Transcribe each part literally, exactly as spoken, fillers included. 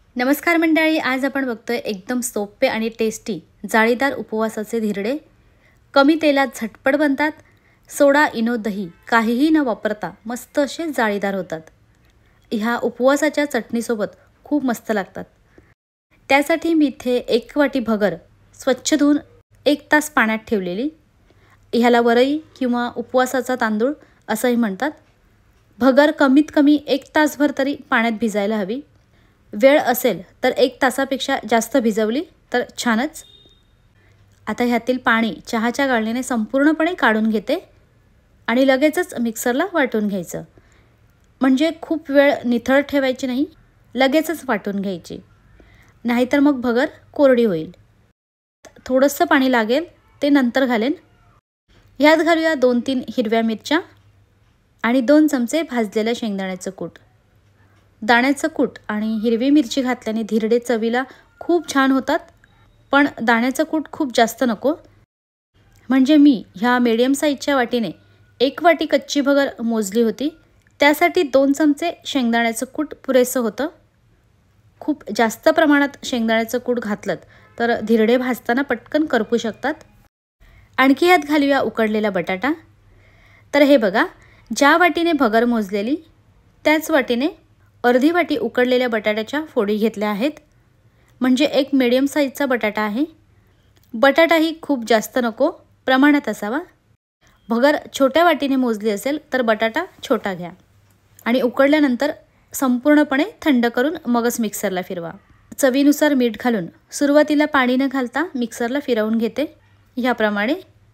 नमस्कार मंडळी, आज आपण बघतोय एकदम सोपे आणि टेस्टी जाळीदार उपवासाचे धिरडे. कमी तेलात झटपट बनतात. सोडा, इनो, दही काहीही न वापरता मस्त असे जाळीदार होतात. ह्या उपवासाच्या चटणीसोबत खूप मस्त लागतात. त्यासाठी मी इथे एक वाटी भगर स्वच्छ धुवून एक तास पाण्यात ठेवलेली. ह्याला वरई किंवा उपवासाचा तांदूळ असंही म्हणतात. भगर कमीत कमी एक तासभर तरी पाण्यात भिजायला हवी. वेळ असेल तर एक तासापेक्षा जास्त भिजवली तर छानच. आता ह्यातील पाणी चहाच्या गाळणीने संपूर्णपणे काढून घेते आणि लगेचच मिक्सरला वाटून घ्यायचं. म्हणजे खूप वेळ निथळ ठेवायची नाही, लगेचच वाटून घ्यायची, नाहीतर मग भगर कोरडी होईल. थोडंसं पाणी लागेल ते नंतर घालेन. ह्यात घालूया दोन तीन हिरव्या मिरच्या आणि दोन चमचे भाजलेल्या शेंगदाण्याचं कूट. दाण्याचं कूट आणि हिरवी मिरची घातल्याने धिरडे चवीला खूप छान होतात, पण दाण्याचं कूट खूप जास्त नको. म्हणजे मी ह्या मीडियम साईजच्या वाटीने एक वाटी कच्ची भगर मोजली होती, त्यासाठी दोन चमचे शेंगदाण्याचं कूट पुरेसं होतं. खूप जास्त प्रमाणात शेंगदाण्याचं कूट घातलं तर धिरडे भाजताना पटकन करपू शकतात. आणखी ह्यात घालूया उकडलेला बटाटा. तर हे बघा, ज्या वाटीने भगर मोजलेली त्याच वाटीने अर्धी वाटी उकडलेल्या बटाट्याच्या फोडी घेतल्या आहेत. म्हणजे एक मीडियम साईजचा बटाटा आहे. बटाटाही खूप जास्त नको, प्रमाणात असावा. भगर छोट्या वाटीने मोजली असेल तर बटाटा छोटा घ्या आणि उकडल्यानंतर संपूर्णपणे थंड करून मगच मिक्सरला फिरवा. चवीनुसार मीठ घालून सुरुवातीला पाणी न घालता मिक्सरला फिरवून घेते ह्याप्रमाणे.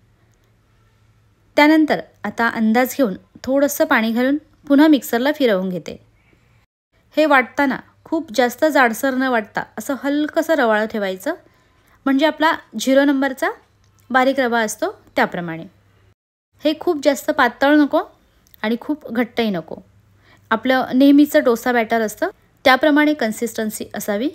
त्यानंतर आता अंदाज घेऊन थोडंसं पाणी घालून पुन्हा मिक्सरला फिरवून घेते. हे वाटताना खूप जास्त जाडसर न वाटता असं हलकंसं रवाळं ठेवायचं, म्हणजे आपला झिरो नंबरचा बारीक रवा असतो त्याप्रमाणे. हे खूप जास्त पातळ नको आणि खूप घट्टही नको. आपलं नेहमीचं डोसा बॅटर असतं त्याप्रमाणे कन्सिस्टन्सी असावी.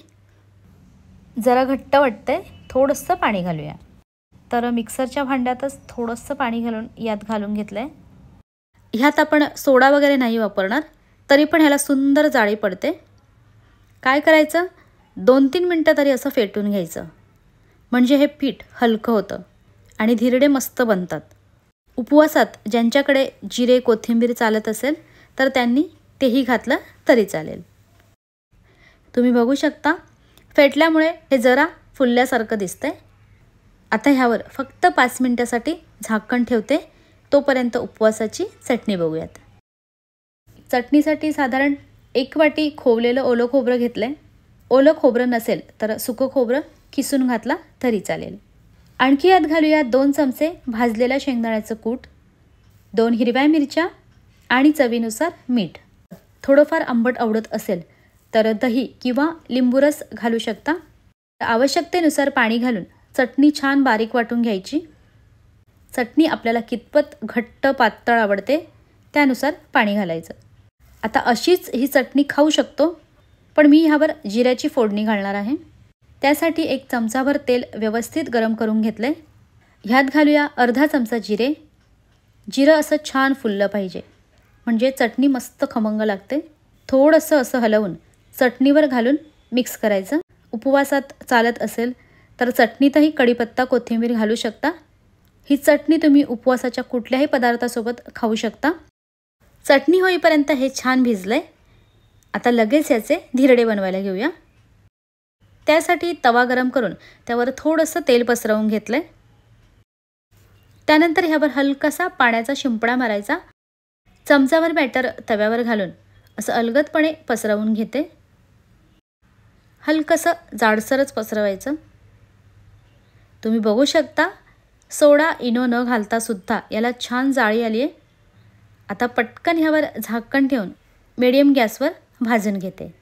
जरा घट्ट वाटतंय, थोडंसं पाणी घालूया. तर मिक्सरच्या भांड्यातच थोडंसं पाणी घालून यात घालून घेतलं आहे. ह्यात आपण सोडा वगैरे नाही वापरणार, तरी पण ह्याला सुंदर जाळी पडते. काय करायचं, दोन तीन मिनटं तरी असं फेटून घ्यायचं, म्हणजे हे पीठ हलकं होतं आणि धिरडे मस्त बनतात. उपवासात ज्यांच्याकडे जिरे कोथिंबीर चालत असेल तर त्यांनी तेही घातलं तरी चालेल. तुम्ही बघू शकता, फेटल्यामुळे हे जरा फुलल्यासारखं दिसतंय. आता ह्यावर फक्त पाच मिनटासाठी झाकण ठेवते. तोपर्यंत उपवासाची चटणी बघूयात. चटणीसाठी साधारण एक वाटी खोवलेलं ओलं खोबरं घेतलं आहे. ओलं खोबरं नसेल तर सुकं खोबरं किसून घातला तरी चालेल. आणखी यात घालूया दोन चमचे भाजलेल्या शेंगदाण्याचं कूट, दोन हिरव्या मिरच्या आणि चवीनुसार मीठ. थोडंफार आंबट आवडत असेल तर दही किंवा लिंबूरस घालू शकता. आवश्यकतेनुसार पाणी घालून चटणी छान बारीक वाटून घ्यायची. चटणी आपल्याला कितपत घट्ट पातळ आवडते त्यानुसार पाणी घालायचं. आता अशीच ही चटणी खाऊ शकतो, पण मी ह्यावर जिऱ्याची फोडणी घालणार आहे. त्यासाठी एक चमचाभर तेल व्यवस्थित गरम करून घेतलं आहे. ह्यात घालूया अर्धा चमचा जिरे. जिरं असं छान फुललं पाहिजे, म्हणजे चटणी मस्त खमंग लागते. थोडंसं असं हलवून चटणीवर घालून मिक्स करायचं. उपवासात चालत असेल तर चटणीतही कढीपत्ता कोथिंबीर घालू शकता. ही चटणी तुम्ही उपवासाच्या कुठल्याही पदार्थासोबत खाऊ शकता. चटणी होईपर्यंत हे छान भिजलंय. आता लगेच याचे धिरडे बनवायला घेऊया. त्यासाठी तवा गरम करून त्यावर थोडंसं तेल पसरवून घेतलंय. त्यानंतर ह्यावर हलकासा पाण्याचा शिंपडा मारायचा. चमचावर बॅटर तव्यावर घालून असं अलगदपणे पसरवून घेते. हलकंसं जाडसरच पसरवायचं. तुम्ही बघू शकता, सोडा इनो न घालता सुद्धा याला छान जाळी आली आहे. आता पटकन ह्यावर झाकण ठेवून मीडियम गॅसवर भाजून घेते.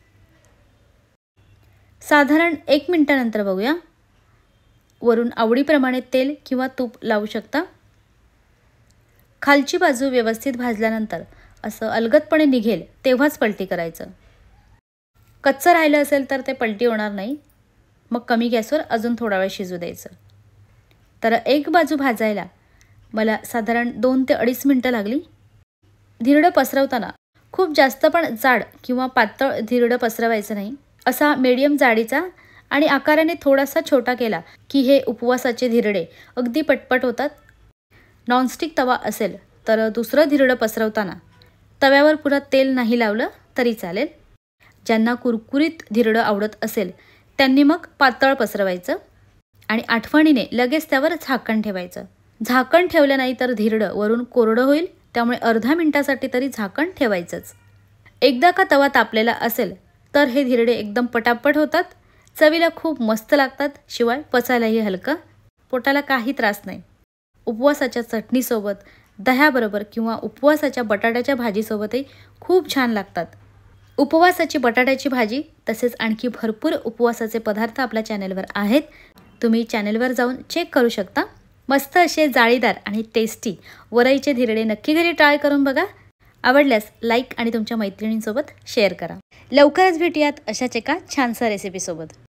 साधारण एक मिनटानंतर बघूया. वरून आवडीप्रमाणे तेल किंवा तूप लावू शकता. खालची बाजू व्यवस्थित भाजल्यानंतर असं अलगदपणे निघेल तेव्हाच पलटी करायचं. कच्चं राहिलं असेल तर ते पलटी होणार नाही. मग कमी गॅसवर अजून थोडा वेळ शिजू द्यायचं. तर एक बाजू भाजायला मला साधारण दोन ते अडीच मिनटं लागली. धिरडं पसरवताना खूप जास्त पण जाड किंवा पातळ धिरडं पसरवायचं नाही, असा मीडियम जाडीचा आणि आकाराने थोडासा छोटा केला की हे उपवासाचे धिरडे अगदी पटपट होतात. नॉनस्टिक तवा असेल तर दुसरं धिरडं पसरवताना तव्यावर पुन्हा तेल नाही लावलं तरी चालेल. ज्यांना कुरकुरीत धिरडं आवडत असेल त्यांनी मग पातळ पसरवायचं आणि आठवणीने लगेच त्यावर झाकण ठेवायचं. झाकण ठेवलं नाही तर धिरडं वरून कोरडं होईल, त्यामुळे अर्धा मिनिटासाठी तरी झाकण ठेवायचंच. एकदा का तवा तापलेला असेल तर हे धिरडे एकदम पटापट होतात, चवीला खूप मस्त लागतात, शिवाय पचायलाही हलकं, पोटाला काही त्रास नाही. उपवासाच्या चटणीसोबत, दह्याबरोबर किंवा उपवासाच्या बटाट्याच्या भाजीसोबतही खूप छान लागतात. उपवासाची बटाट्याची भाजी तसेच आणखी भरपूर उपवासाचे पदार्थ आपल्या चॅनलवर आहेत, तुम्ही चॅनलवर जाऊन चेक करू शकता. मस्त असे जाळीदार आणि टेस्टी वरईचे धिरडे नक्की घरी ट्राय करून बघा. आवडल्यास लाईक आणि तुमच्या मैत्रिणींसोबत शेअर करा. लवकरच भेटूयात अशाच एका छानसा रेसिपीसोबत.